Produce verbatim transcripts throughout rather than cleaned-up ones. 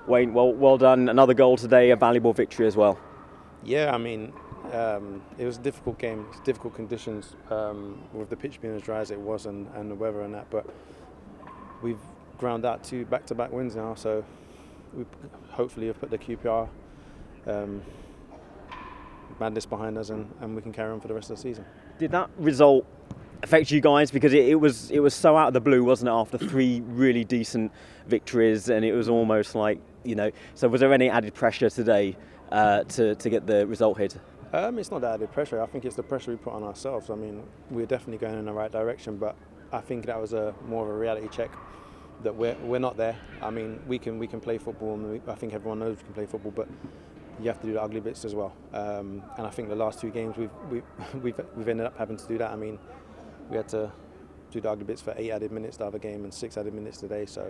Wayne, well, well done. Another goal today, a valuable victory as well. Yeah, I mean, um, it was a difficult game. It's difficult conditions um, with the pitch being as dry as it was and, and the weather and that. But we've ground out two back-to-back wins now, so we hopefully have put the Q P R um, madness behind us, and, and we can carry on for the rest of the season. Did that result affect you guys? Because it, it was it was so out of the blue, wasn't it? After three really decent victories, and it was almost like, you know. So was there any added pressure today uh, to to get the result here? Um, it's not that added pressure. I think it's the pressure we put on ourselves. I mean, we're definitely going in the right direction, but I think that was a more of a reality check that we're we're not there. I mean, we can we can play football, and we, I think everyone knows we can play football, but you have to do the ugly bits as well. Um, and I think the last two games we've we, we've we've ended up having to do that. I mean, we had to do the ugly bits for eight added minutes the other game and six added minutes today. So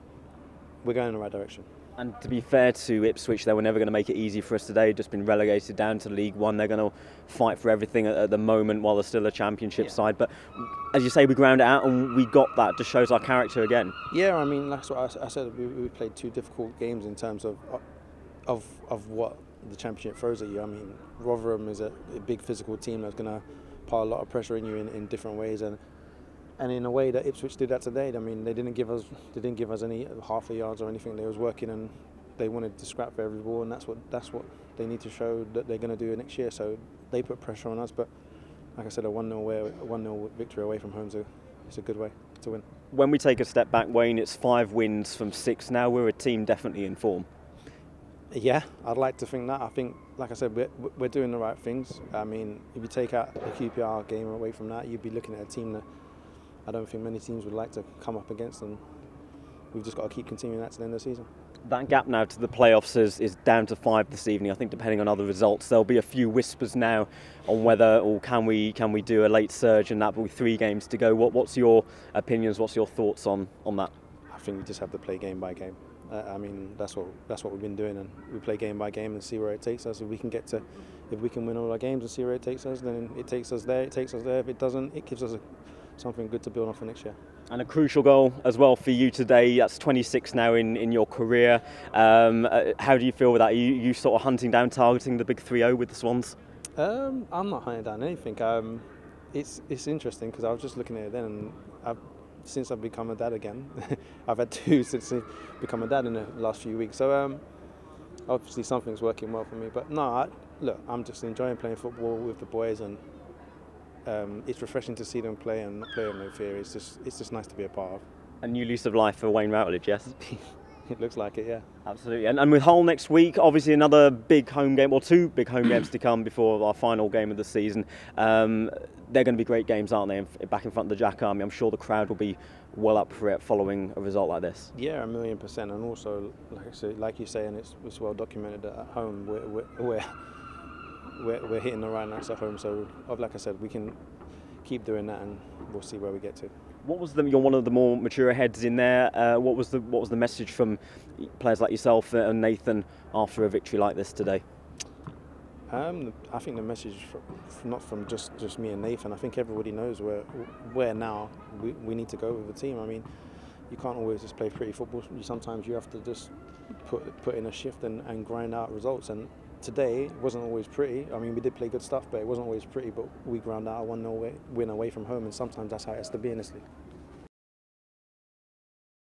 we're going in the right direction. And to be fair to Ipswich, they were never going to make it easy for us today. Just been relegated down to League One. They're going to fight for everything at, at the moment while they're still a Championship yeah. side. But as you say, we ground it out and we got that. Just shows our character again. Yeah, I mean, that's what I, I said. We, we played two difficult games in terms of of of what the Championship throws at you. I mean, Rotherham is a, a big physical team that's going to pile a lot of pressure on you in, in different ways, and and in a way that Ipswich did that today. I mean, they didn't give us they didn't give us any half a yards or anything. They was working and they wanted to scrap for every ball, and that's what that's what they need to show that they're going to do next year. So they put pressure on us, but like I said, a one nil away, one nil victory away from home is a, it's a good way to win. When we take a step back, Wayne, it's five wins from six now. We're a team definitely in form. Yeah, I'd like to think that. I think, like I said, we're, we're doing the right things. I mean, if you take out the Q P R game away from that, you'd be looking at a team that I don't think many teams would like to come up against, and we've just got to keep continuing that to the end of the season. That gap now to the playoffs is, is down to five this evening. I think depending on other results, there'll be a few whispers now on whether or can we can we do a late surge, and that will be three games to go. What what's your opinions? What's your thoughts on on that? I think we just have to play game by game. Uh, I mean, that's what that's what we've been doing, and we play game by game and see where it takes us. If we can get to, if we can win all our games and see where it takes us, then it takes us there. It takes us there. If it doesn't, it gives us a, something good to build on for next year. And a crucial goal as well for you today. That's twenty-six now in, in your career. Um, uh, how do you feel with that? Are you, you sort of hunting down, targeting the big three oh with the Swans? Um, I'm not hunting down anything. Um, it's it's interesting because I was just looking at it then, and I've, since I've become a dad again, I've had two since I've become a dad in the last few weeks. So um, obviously something's working well for me. But no, I, look, I'm just enjoying playing football with the boys, and Um, it's refreshing to see them play and not play with no fear. It's just, it's just nice to be a part of. A new lease of life for Wayne Routledge, yes? It looks like it, yeah. Absolutely. And, and with Hull next week, obviously another big home game, or two big home games to come before our final game of the season. Um, they're going to be great games, aren't they? Back in front of the Jack Army. I'm sure the crowd will be well up for it following a result like this. Yeah, a million percent. And also, like I say, like you say, and it's, it's well documented at home, we're, we're, we're We're, we're hitting the right notes at home, so like I said, we can keep doing that, and we'll see where we get to. What was the? You're one of the more mature heads in there. Uh, what was the? What was the message from players like yourself and Nathan after a victory like this today? Um, I think the message, from, not from just, just me and Nathan. I think everybody knows where where now we, we need to go with the team. I mean, you can't always just play pretty football. Sometimes you have to just put put in a shift and, and grind out results. And today wasn't always pretty. I mean, we did play good stuff, but it wasn't always pretty. But we ground out a one nil win away from home, and sometimes that's how it has to be in this league.